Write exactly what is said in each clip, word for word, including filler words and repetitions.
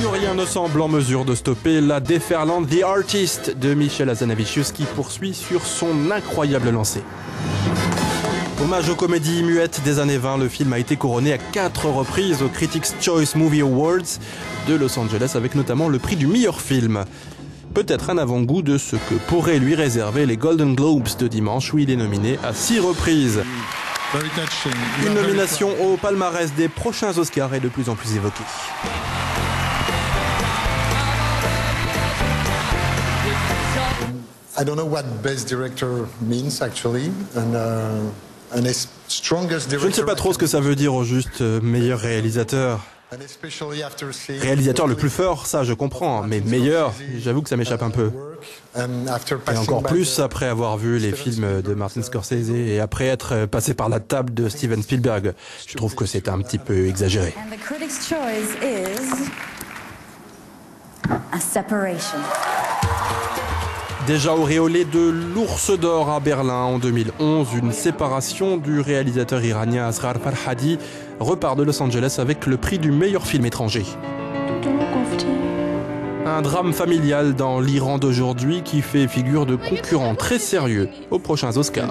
Plus rien ne semble en mesure de stopper la déferlante The Artist de Michel Hazanavicius qui poursuit sur son incroyable lancée. Hommage aux comédies muettes des années vingt, le film a été couronné à quatre reprises aux Critics' Choice Movie Awards de Los Angeles avec notamment le prix du meilleur film. Peut-être un avant-goût de ce que pourraient lui réserver les Golden Globes de dimanche où il est nominé à six reprises. Une nomination au palmarès des prochains Oscars est de plus en plus évoquée. I don't know what best director means actually, and, uh, and strongest director. Je ne sais pas trop ce que ça veut dire au juste euh, meilleur réalisateur. Réalisateur le plus fort, ça je comprends, mais meilleur, j'avoue que ça m'échappe un peu. Et encore plus après avoir vu les films de Martin Scorsese et après être passé par la table de Steven Spielberg. Je trouve que c'est un petit peu exagéré. Déjà auréolé de l'Ours d'Or à Berlin en deux mille onze, une séparation du réalisateur iranien Asghar Farhadi repart de Los Angeles avec le prix du meilleur film étranger. Un drame familial dans l'Iran d'aujourd'hui qui fait figure de concurrent très sérieux aux prochains Oscars.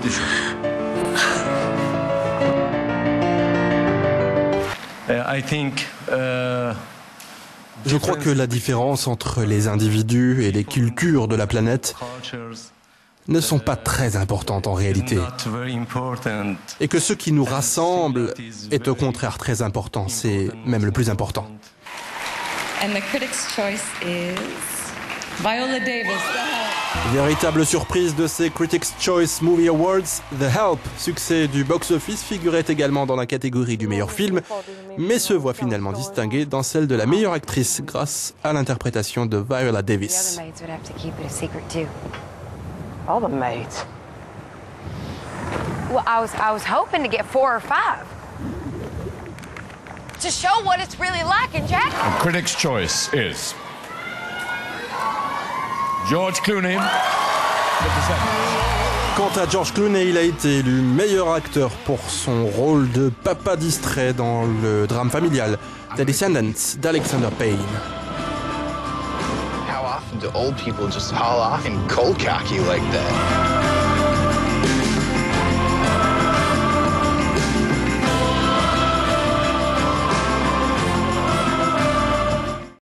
I think, uh... Je crois que la différence entre les individus et les cultures de la planète ne sont pas très importantes en réalité. Et que ce qui nous rassemble est au contraire très important, c'est même le plus important. Véritable surprise de ces Critics' Choice Movie Awards, The Help, succès du box-office, figurait également dans la catégorie du meilleur film, mais se voit finalement distinguée dans celle de la meilleure actrice grâce à l'interprétation de Viola Davis. All the maids. Well, I was I was hoping to get four or five. To show what it's really like in Jack. The Critics' Choice is George Clooney. Quant à George Clooney, il a été élu meilleur acteur pour son rôle de papa distrait dans le drame familial The Descendants d'Alexander Payne. How often do old people just haul off and cold cocky like that?